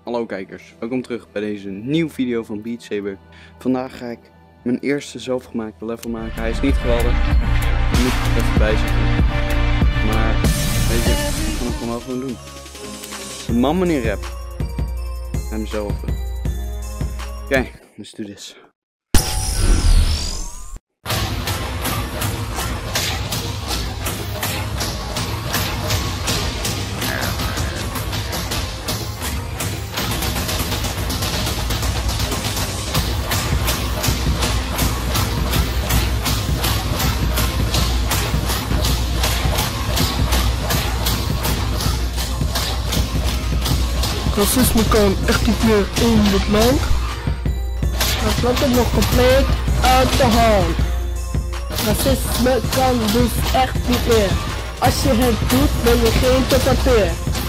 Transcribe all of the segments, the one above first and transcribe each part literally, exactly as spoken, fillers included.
Hallo kijkers, welkom terug bij deze nieuwe video van Beat Saber. Vandaag ga ik mijn eerste zelfgemaakte level maken. Hij is niet geweldig, daar moet ik even bij zeggen. Maar weet je, ik kan het gewoon wel gewoon doen. De man meneer rap. Hemzelf. Oké, okay, let's do this. Racisme kan echt niet meer in dit land. Het land is nog compleet uit de hand. Racisme kan dus echt niet meer. Als je het doet, ben je geen toppapeer.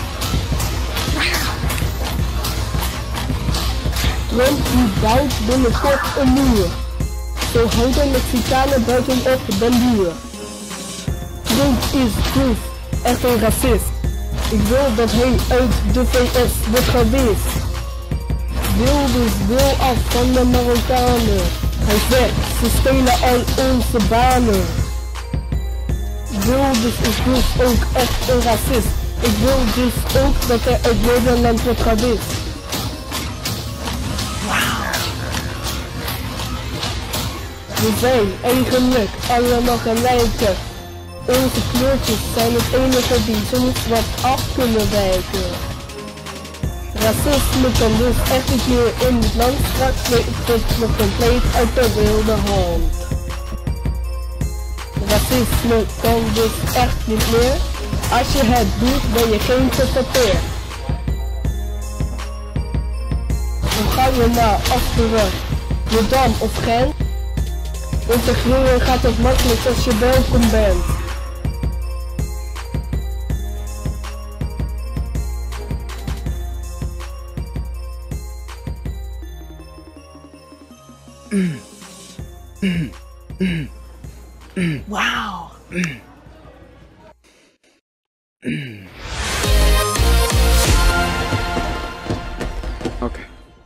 Trump die bouwt binnenkort een muur. Zo houden Mexicanen buitenop de muur. Trump is dus echt een racist. Ik wil dat hij uit de V S wordt gewist. Wilders wil af van de Marokkanen. Hij zegt, ze stelen al onze banen. Wilders is dus ook echt een racist. Ik wil dus ook dat hij uit Nederland wordt gewist. We zijn eigenlijk allemaal gelijke. Onze kleurtjes zijn het enige die soms wat af kunnen wijken. Racisme kan dus echt niet meer in het land, straks weet het nog compleet uit de wilde hand. Racisme kan dus echt niet meer, als je het doet ben je geen toppapeer. Dan ga je naar Achteren, Rotterdam of Gent. Integreren gaat het makkelijk als je welkom bent. Wow. Oké.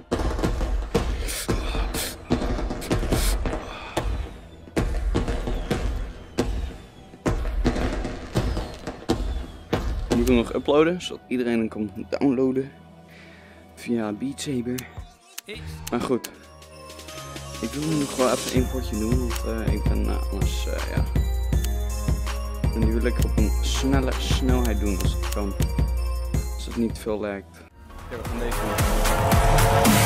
Ik moet hem nog uploaden, zodat iedereen hem kan downloaden via Beat Saber. Maar goed. Ik wil nog wel even een potje doen, want uh, ik ben uh, anders, uh, ja. En die wil ik op een snelle snelheid doen als het kan. Als het niet veel lijkt. Ja, we gaan deze doen.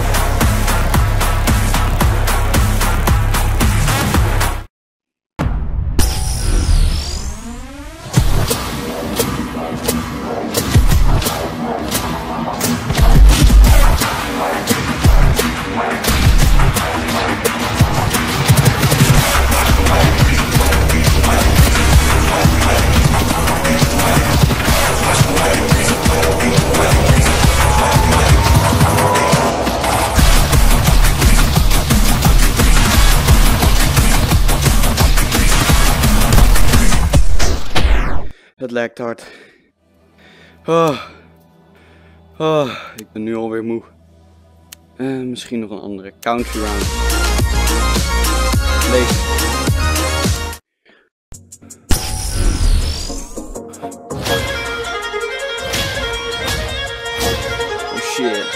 Het lijkt hard. Oh. Oh, ik ben nu alweer moe. Uh, misschien nog een andere country round. Deze. Oh shit.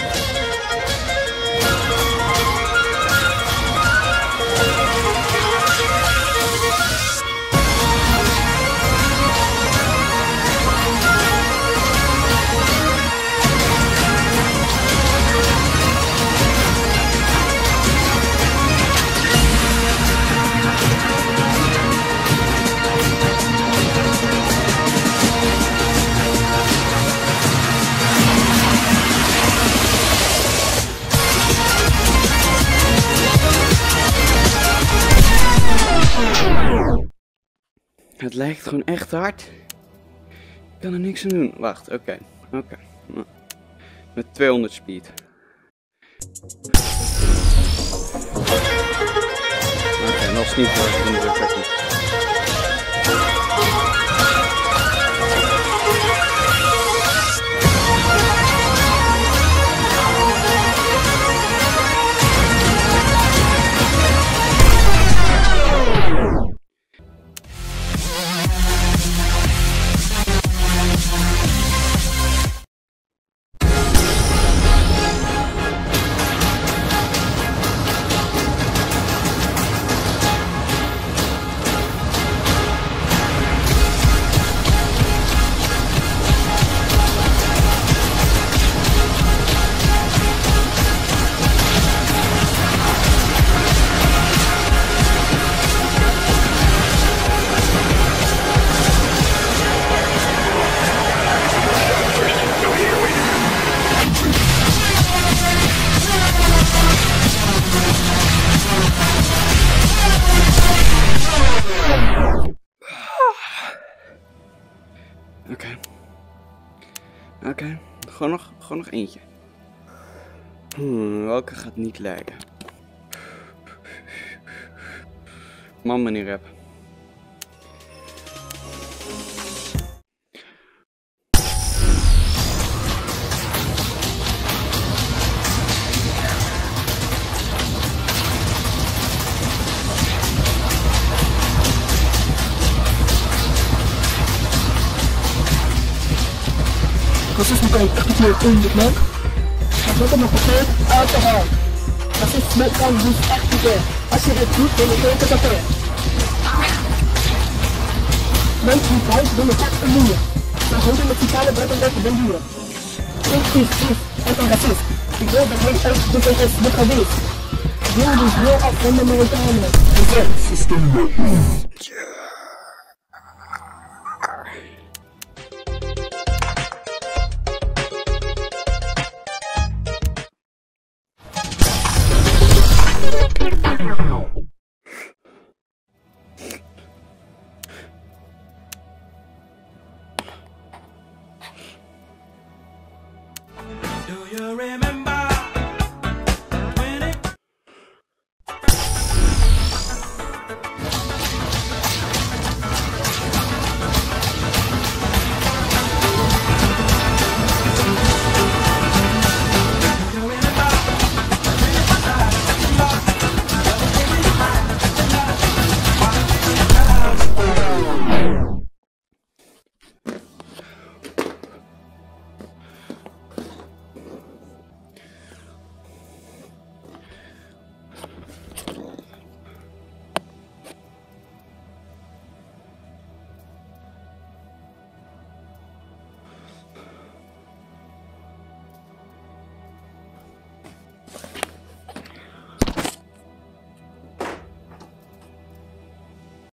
Het lijkt gewoon echt hard. Ik kan er niks aan doen. Wacht, oké. Okay. Oké. Okay. Met tweehonderd speed. Oké, okay, dat is niet voor indrukwekkend. gewoon nog, gewoon nog eentje. Hmm, welke gaat niet leiden? Man, meneer Rap. Racisme kan echt niet meer in, man. Dat wordt nog gegeven uit de hand. Racisme kan dus echt niet meer. Als je het doet, dan is het een ver. Mensen die thuis willen echt vernieuwen. Maar houden met vitale buitenwerken den duur. Ik is is en een racist. Ik wil dat hij echt de V S de geweest. Ik wil dus heel af van de Amerikanen. Het systeem. Do you remember?